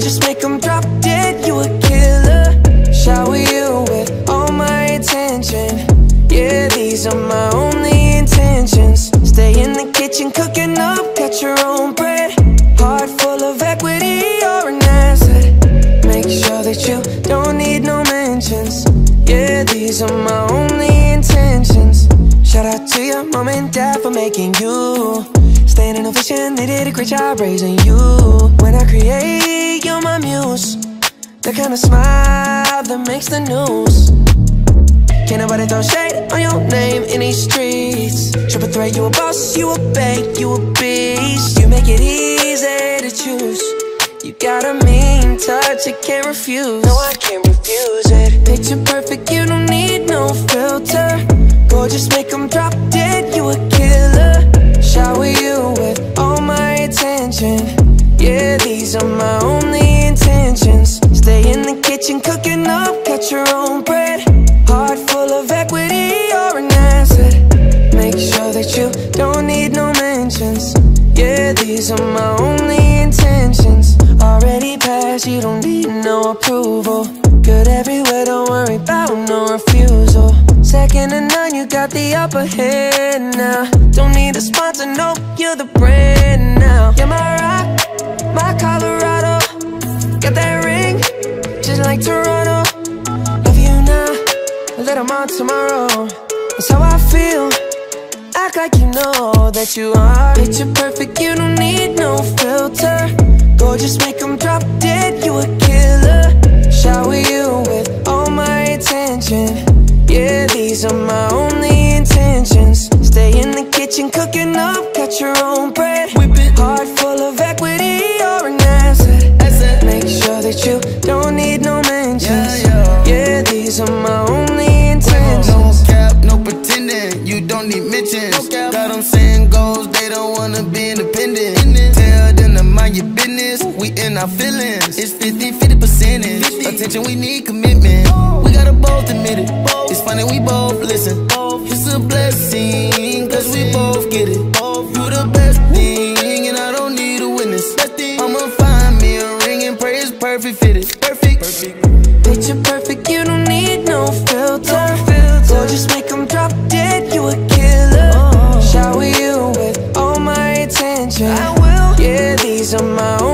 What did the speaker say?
Gorgeous, make them drop dead, you a killer. Shower you with all my attention. Yeah, these are my only intentions. Stay in the kitchen cooking up, got your own bread. Heart full of equity, you're an asset. Make sure that you don't need no mentions. Yeah, these are my only intentions. Shout out to your mom and dad for making you. Staying in a vision, they did a great job raising you. When I create, you're my muse. The kind of smile that makes the news. Can't nobody throw shade on your name in these streets. Triple threat, you a boss, you a bank, you a beast. You make it easy to choose. You got a mean touch, I can't refuse. No, I can't refuse it. Picture perfect, you don't need no filter. Gorgeous, make them drop dead, you a killer. Shower you with all my attention. Yeah, these are my only intentions. Stay in the kitchen cooking up, got your own bread. Heart full of equity, you're an asset. Make sure that you don't need no mentions. Yeah, these are my only intentions. Already passed, you don't need no approval. Good everywhere, don't worry about no refusal. Second to none, you got the upper hand now. Don't need a sponsor, no, you're the brand now. You're my rock, my Colorado. Got that ring, just like Toronto. Love you now, a little more tomorrow. That's how I feel, act like you know that you are. Picture perfect, you don't need no filter. Gorgeous, make them drop dead, you a killer. Shower you with all my attention. Yeah, these are my only intentions. Stay in the kitchen cooking up, got your own bread. Heart full of equity, you're an asset. Make sure that you don't need no mentions. Yeah, these are my only intentions. No cap, no pretending, you don't need mentions. Got them saying goals, they don't wanna be independent. Tell them to mind your business, we in our feelings. It's 50% attention, we need commitment. We gotta both admit it. It's funny we both listen. It's a blessing, cause we both get it. You the best thing, and I don't need a witness. I'ma find me a ring and pray it's perfect fitted. Perfect. Picture perfect, you don't need no filter. Gorgeous, make them drop dead, you a killer. Shower you with all my attention. I will. Yeah, these are my own